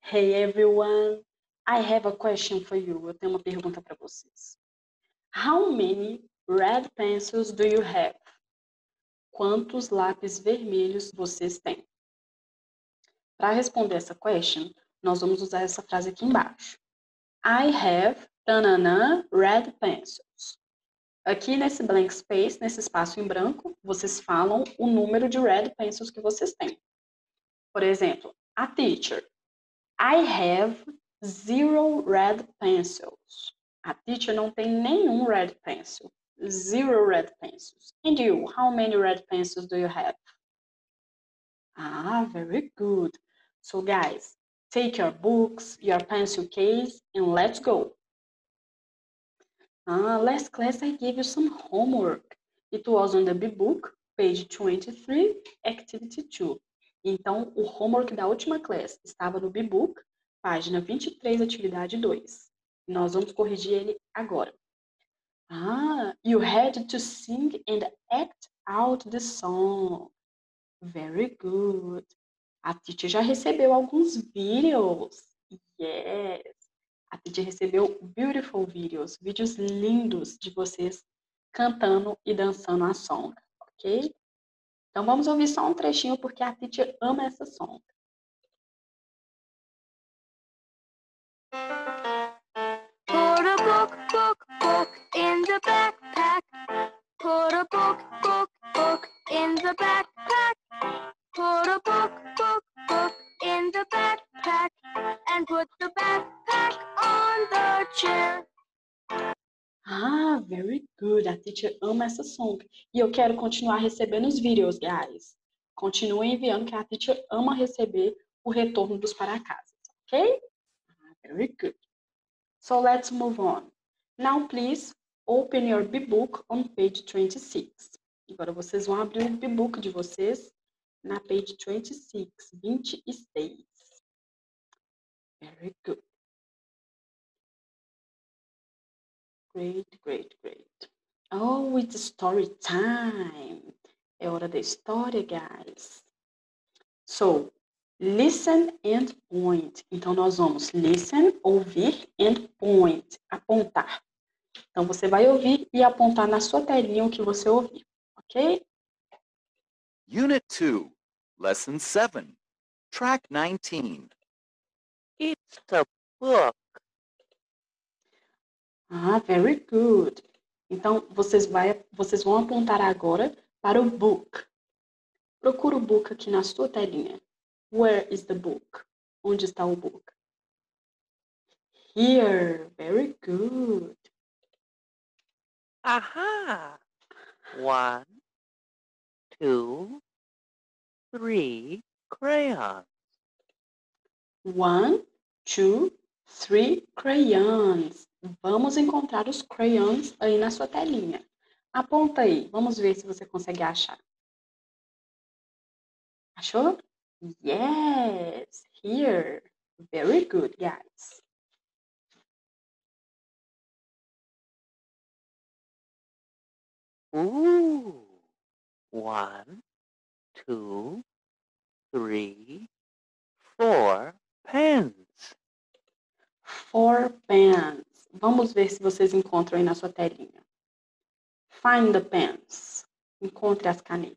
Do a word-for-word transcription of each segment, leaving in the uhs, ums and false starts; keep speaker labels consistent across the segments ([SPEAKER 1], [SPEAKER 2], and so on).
[SPEAKER 1] Hey everyone, I have a question for you. Eu tenho uma pergunta para vocês. How many red pencils do you have? Quantos lápis vermelhos vocês têm? Para responder essa question, nós vamos usar essa frase aqui embaixo. I have tanana, red pencils. Aqui nesse blank space, nesse espaço em branco, vocês falam o número de red pencils que vocês têm. Por exemplo, a teacher. I have zero red pencils. A teacher não tem nenhum red pencil. Zero red pencils. And you, how many red pencils do you have? Ah, very good. So guys, take your books, your pencil case, and let's go. Ah, last class I gave you some homework. It was on the B book, page twenty-three, activity two. Então, o homework da última classe estava no B book, página vinte e três, atividade dois. Nós vamos corrigir ele agora. Ah, you had to sing and act out the song. Very good. A teacher já recebeu alguns vídeos. Yes. A teacher recebeu beautiful videos, vídeos lindos de vocês cantando e dançando a song, ok? Então vamos ouvir só um trechinho porque a teacher ama essa song.
[SPEAKER 2] Put a book, book, book in the backpack. Put a book, book, book in the backpack. Put a book, book, book in the backpack. And put the backpack on the chair.
[SPEAKER 1] Ah, very good. A teacher ama essa song. E eu quero continuar recebendo os vídeos, guys. Continuem enviando que a teacher ama receber o retorno dos para casa, ok? Ah, very good. So let's move on. Now, please, open your B book on page twenty-six. Agora vocês vão abrir o B book de vocês na page twenty-six, vinte e seis. Very good. Great, great, great. Oh, it's story time. É hora da história, guys. So, listen and point. Então, nós vamos listen, ouvir, and point, apontar. Então, você vai ouvir e apontar na sua telinha o que você ouviu, ok?
[SPEAKER 3] Unit two, Lesson seven, Track nineteen.
[SPEAKER 2] It's a book.
[SPEAKER 1] Ah, very good. Então, vocês, vai, vocês vão apontar agora para o book. Procura o book aqui na sua telinha. Where is the book? Onde está o book? Here. Very good.
[SPEAKER 2] Aha! One, two, three crayons.
[SPEAKER 1] One, two, three crayons. Vamos encontrar os crayons aí na sua telinha. Aponta aí. Vamos ver se você consegue achar. Achou? Yes, here. Very good, guys.
[SPEAKER 2] Ooh! One, two, three, four pens.
[SPEAKER 1] Four pens. Vamos ver se vocês encontram aí na sua telinha. Find the pens. Encontre as canetas.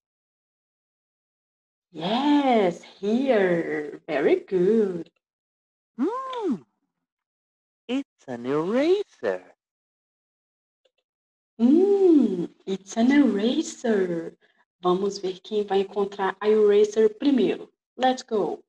[SPEAKER 1] Yes, here. Very good.
[SPEAKER 2] Hmm. It's an eraser.
[SPEAKER 1] Hum, it's an eraser. Vamos ver quem vai encontrar a eraser primeiro. Let's go.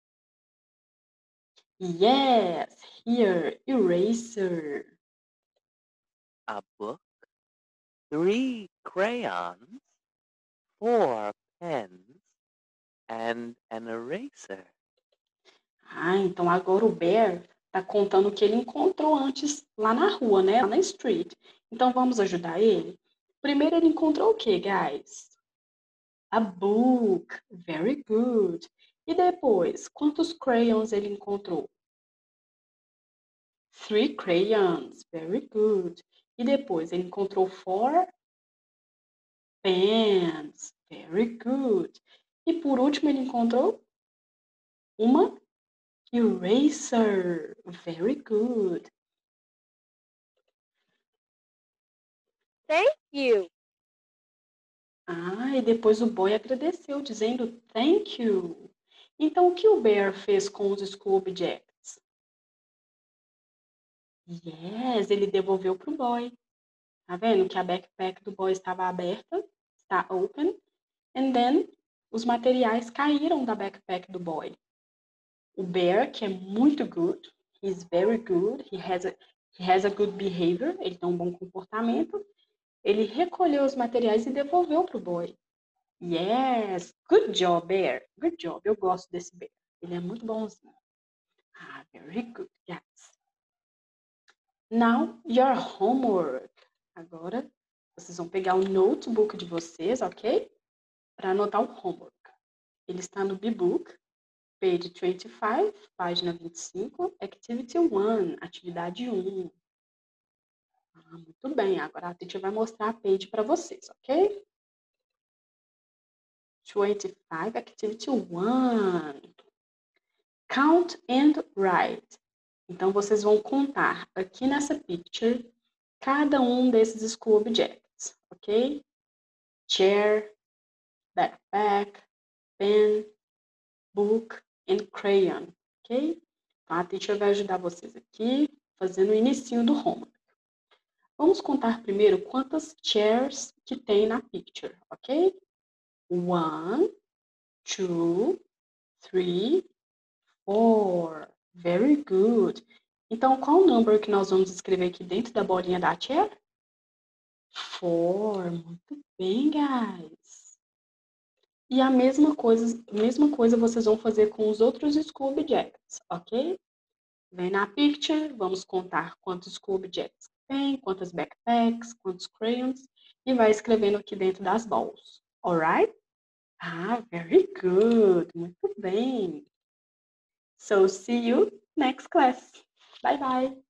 [SPEAKER 1] Yes, here, eraser.
[SPEAKER 2] A book, three crayons, four pens, and an eraser.
[SPEAKER 1] Ah, então agora o Bear tá contando o que ele encontrou antes lá na rua, né? Lá na street. Então vamos ajudar ele? Primeiro ele encontrou o quê, guys? A book. Very good. E depois, quantos crayons ele encontrou? Three crayons. Very good. E depois, ele encontrou four pens. Very good. E por último, ele encontrou uma Eraser. Very good.
[SPEAKER 2] Thank you.
[SPEAKER 1] Ah, e depois o boy agradeceu, dizendo thank you. Então, o que o bear fez com os school objects? Yes, ele devolveu para o boy. Tá vendo que a backpack do boy estava aberta, está open, and then os materiais caíram da backpack do boy. O bear, que é muito good, he's very good, he has a, he has a good behavior, ele tem um bom comportamento, ele recolheu os materiais e devolveu para o boy. Yes, good job, bear, good job, eu gosto desse bear, ele é muito bonzinho. Ah, very good, yes. Now, your homework. Agora, vocês vão pegar o notebook de vocês, ok? Para anotar o homework. Ele está no B-Book, page vinte e cinco, página vinte e cinco, activity one, atividade um. Ah, muito bem, agora a teacher vai mostrar a page para vocês, ok? vinte e cinco, activity one. Count and write. Então, vocês vão contar aqui nessa picture cada um desses school objects, ok? Chair, backpack, pen, book and crayon, ok? Então, a teacher vai ajudar vocês aqui, fazendo o inicinho do homework. Vamos contar primeiro quantas chairs que tem na picture, ok? One, two, three, four. Very good. Então, qual o número que nós vamos escrever aqui dentro da bolinha da chair? Four. Muito bem, guys. E a mesma coisa, mesma coisa vocês vão fazer com os outros school objects, ok? Vem na picture, vamos contar quantos school objects tem, quantas backpacks, quantos crayons, e vai escrevendo aqui dentro das balls. Alright? Ah, very good. Muito bem. So, see you next class. Bye, bye.